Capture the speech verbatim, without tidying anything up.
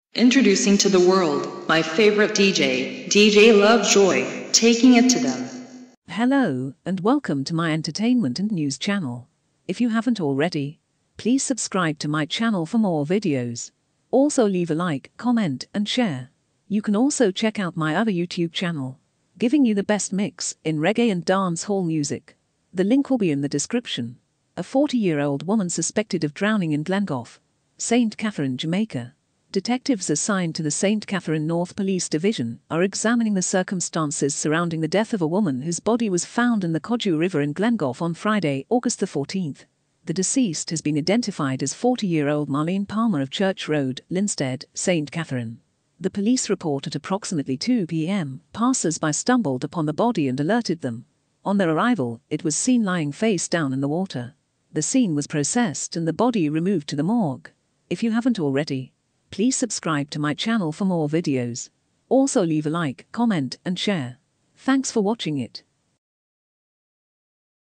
Introducing to the world, my favorite D J, Djlovejoy, taking it to them. Hello, and welcome to my entertainment and news channel. If you haven't already, please subscribe to my channel for more videos. Also leave a like, comment, and share. You can also check out my other YouTube channel, giving you the best mix in reggae and dancehall music. The link will be in the description. A forty-year-old woman suspected of drowning in Glengoffe, Saint Catherine, Jamaica. Detectives assigned to the Saint Catherine North Police Division are examining the circumstances surrounding the death of a woman whose body was found in the Djlovejoy River in Glengoffe on Friday, August the fourteenth. The deceased has been identified as forty-year-old Marlene Palmer of Church Road, Linstead, Saint Catherine. The police report at approximately two p m passers-by stumbled upon the body and alerted them. On their arrival, it was seen lying face down in the water. The scene was processed and the body removed to the morgue. If you haven't already, please subscribe to my channel for more videos. Also leave a like, comment, and share. Thanks for watching it.